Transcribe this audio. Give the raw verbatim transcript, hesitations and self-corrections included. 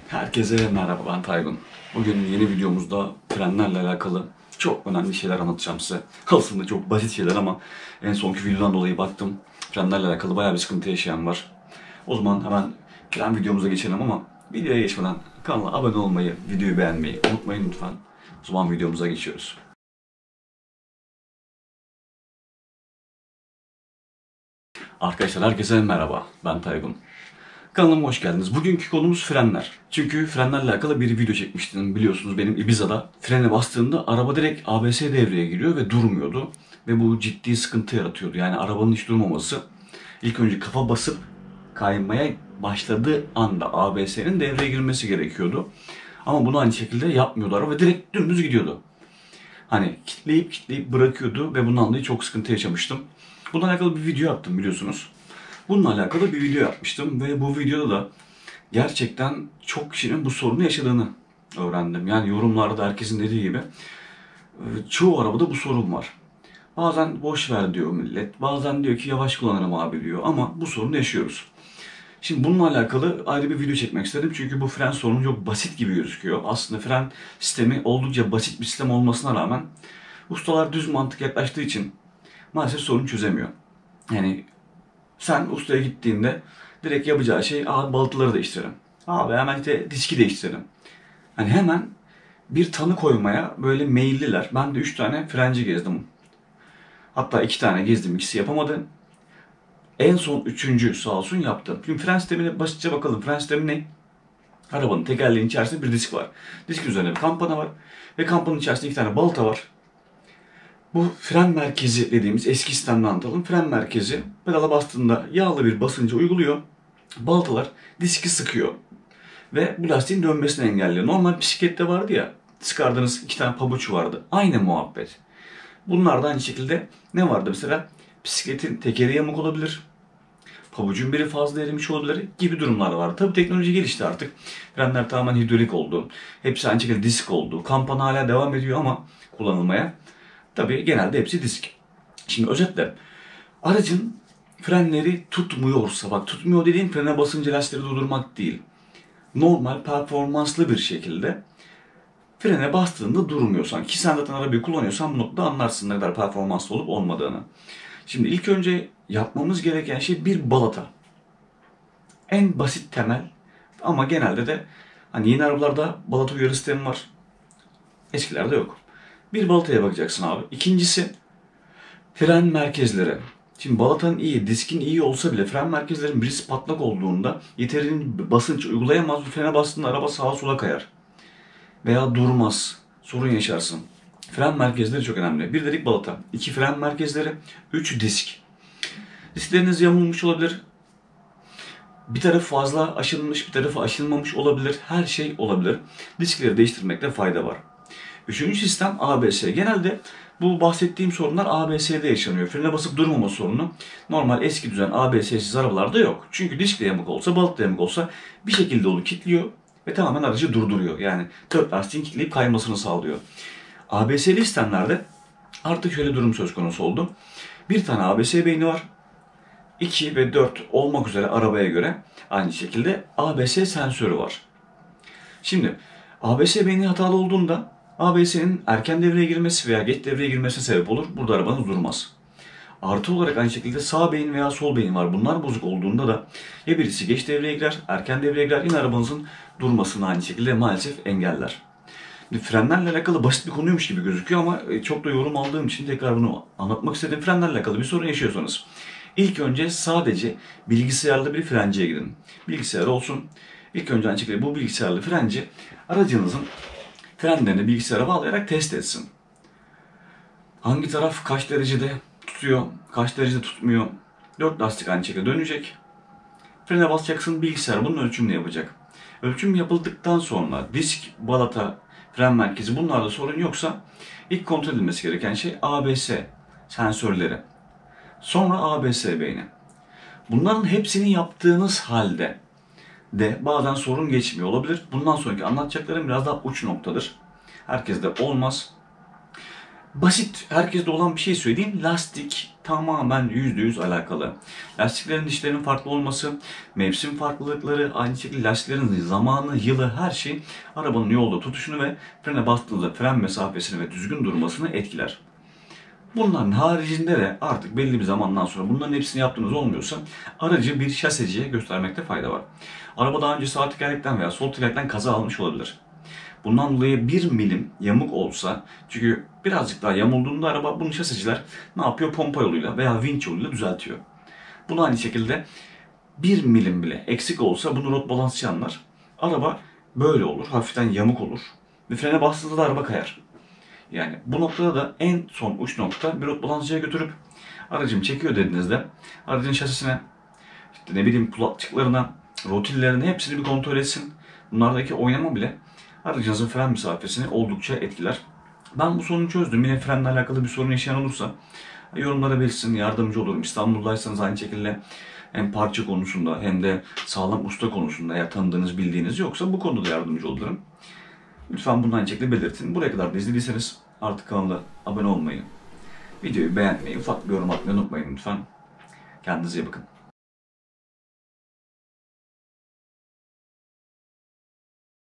Herkese merhaba, ben Taygun. Bugün yeni videomuzda frenlerle alakalı çok önemli şeyler anlatacağım size. Aslında çok basit şeyler ama en sonki videodan dolayı baktım frenlerle alakalı bayağı bir sıkıntı yaşayan var. O zaman hemen fren videomuza geçelim ama videoya geçmeden kanala abone olmayı, videoyu beğenmeyi unutmayın lütfen. O zaman videomuza geçiyoruz. Arkadaşlar herkese merhaba, ben Taygun. Kanalıma hoş geldiniz. Bugünkü konumuz frenler. Çünkü frenlerle alakalı bir video çekmiştim. Biliyorsunuz benim Ibiza'da frene bastığımda araba direkt A B S devreye giriyor ve durmuyordu. Ve bu ciddi sıkıntı yaratıyordu. Yani arabanın hiç durmaması. İlk önce kafa basıp kaymaya başladığı anda A B S'nin devreye girmesi gerekiyordu. Ama bunu aynı şekilde yapmıyordu araba ve direkt dümdüz gidiyordu. Hani kitleyip kitleyip bırakıyordu ve bundan dolayı çok sıkıntı yaşamıştım. Bununla alakalı bir video yaptım biliyorsunuz. Bununla alakalı bir video yapmıştım ve bu videoda da gerçekten çok kişinin bu sorunu yaşadığını öğrendim. Yani yorumlarda herkesin dediği gibi çoğu arabada bu sorun var. Bazen boş ver diyor millet, bazen diyor ki yavaş kullanırım abi diyor ama bu sorunu yaşıyoruz. Şimdi bununla alakalı ayrı bir video çekmek istedim çünkü bu fren sorunu çok basit gibi gözüküyor. Aslında fren sistemi oldukça basit bir sistem olmasına rağmen ustalar düz mantık yaklaştığı için maalesef sorunu çözemiyor. Yani sen ustaya gittiğinde direkt yapacağı şey abi balataları değiştirelim. Abi hemen işte diski değiştirelim. Hani hemen bir tanı koymaya böyle meyilliler. Ben de üç tane frenci gezdim. Hatta iki tane gezdim, ikisi yapamadı. En son üçüncü sağ olsun yaptı. Şimdi fren sistemine basitçe bakalım. Fren sistemi ne? Arabanın tekerleğinin içerisinde bir disk var. Diskin üzerinde bir kampana var. Ve kampanın içerisinde iki tane balata var. Bu fren merkezi dediğimiz eski sistemden anlatalım. Fren merkezi pedala bastığında yağlı bir basıncı uyguluyor. Balatalar diski sıkıyor. Ve bu lastiğin dönmesini engelliyor. Normal bisiklette vardı ya, çıkardığınız iki tane pabuç vardı. Aynı muhabbet. Bunlar da aynı şekilde ne vardı mesela? Bisikletin tekeri yamuk olabilir. Pabucun biri fazla erimiş olabilir gibi durumlar var. Tabii teknoloji gelişti artık. Frenler tamamen hidrolik oldu. Hepsi aynı şekilde disk oldu. Kampana hala devam ediyor ama kullanılmaya. Tabii genelde hepsi disk. Şimdi özetle aracın frenleri tutmuyorsa, bak tutmuyor dediğim frene basınca lastikleri durdurmak değil. Normal performanslı bir şekilde frene bastığında durmuyorsan ki sen zaten arabayı kullanıyorsan bu noktada anlarsın ne kadar performanslı olup olmadığını. Şimdi ilk önce yapmamız gereken şey bir balata. En basit temel ama genelde de hani yeni arabalarda balata uyarı sistemi var. Eskilerde yok. Bir balataya bakacaksın abi. İkincisi fren merkezleri. Şimdi balatanın iyi, diskin iyi olsa bile fren merkezlerinin birisi patlak olduğunda yeterince basınç uygulayamaz. Bu frene bastığında araba sağa sola kayar. Veya durmaz. Sorun yaşarsın. Fren merkezleri çok önemli. Bir dedik balata. İki fren merkezleri. Üç disk. Diskleriniz yamulmuş olabilir. Bir tarafı fazla aşınmış, bir tarafı aşınmamış olabilir. Her şey olabilir. Diskleri değiştirmekte fayda var. Üçüncü sistem A B S. Genelde bu bahsettiğim sorunlar A B S'de yaşanıyor. Frene basıp durmama sorunu normal eski düzen A B S'siz arabalarda yok. Çünkü disk de yamuk olsa, balık da yamuk olsa bir şekilde onu kilitliyor ve tamamen aracı durduruyor. Yani dört lastiğin kilitleyip kaymasını sağlıyor. A B S'li sistemlerde artık şöyle durum söz konusu oldu. Bir tane A B S beyni var. iki ve dört olmak üzere arabaya göre aynı şekilde A B S sensörü var. Şimdi A B S beyni hatalı olduğunda A B S'nin erken devreye girmesi veya geç devreye girmesine sebep olur. Burada arabanız durmaz. Artı olarak aynı şekilde sağ beyin veya sol beyin var. Bunlar bozuk olduğunda da ya birisi geç devreye girer, erken devreye girer. Yine arabanızın durmasını aynı şekilde maalesef engeller. Frenlerle alakalı basit bir konuymuş gibi gözüküyor ama çok da yorum aldığım için tekrar bunu anlatmak istedim. Frenlerle alakalı bir sorun yaşıyorsanız İlk önce sadece bilgisayarlı bir frenciye gidin. Bilgisayar olsun. İlk önce aynı şekilde bu bilgisayarlı frenci aracınızın frenlerini bilgisayara bağlayarak test etsin. Hangi taraf kaç derecede tutuyor, kaç derecede tutmuyor. Dört lastik aynı şekilde dönecek. Frene basacaksın, bilgisayar bunun ölçümünü yapacak. Ölçüm yapıldıktan sonra disk, balata, fren merkezi bunlarda sorun yoksa ilk kontrol edilmesi gereken şey A B S sensörleri. Sonra A B S beyni. Bunların hepsini yaptığınız halde de bazen sorun geçmiyor olabilir. Bundan sonraki anlatacaklarım biraz daha uç noktadır. Herkeste olmaz. Basit, herkeste olan bir şey söyleyeyim. Lastik tamamen yüzde yüz alakalı. Lastiklerin dişlerinin farklı olması, mevsim farklılıkları, aynı şekilde lastiklerin zamanı, yılı, her şey arabanın yolda tutuşunu ve frene bastığınızda fren mesafesini ve düzgün durmasını etkiler. Bunların haricinde de artık belli bir zamandan sonra bunların hepsini yaptığınız olmuyorsa aracı bir şaseciye göstermekte fayda var. Araba daha önce sağ tekerlekten veya sol tekerlekten kaza almış olabilir. Bundan dolayı bir milim yamuk olsa, çünkü birazcık daha yamulduğunda araba, bunu şaseciler ne yapıyor? Pompa yoluyla veya vinç yoluyla düzeltiyor. Bunu aynı şekilde bir milim bile eksik olsa bunu rot balansçı anlar. Araba böyle olur, hafiften yamuk olur ve frene bastığında da araba kayar. Yani bu noktada da en son uç nokta bir rot balansçıya götürüp aracım çekiyor dediğinizde aracın şasisine, işte ne bileyim kulakçıklarına, rotillerine hepsini bir kontrol etsin. Bunlardaki oynama bile aracınızın fren mesafesini oldukça etkiler. Ben bu sorunu çözdüm. Yine frenle alakalı bir sorun yaşayan olursa yorumlara belirtsin, yardımcı olurum. İstanbul'daysanız aynı şekilde hem parça konusunda hem de sağlam usta konusunda eğer tanıdığınız, bildiğiniz yoksa bu konuda da yardımcı olurum. Lütfen bundan aynı şekilde belirtin. Buraya kadar da izlediyseniz artık kanala abone olmayı, videoyu beğenmeyi, ufak bir yorum atmayı unutmayın lütfen. Kendinize iyi bakın.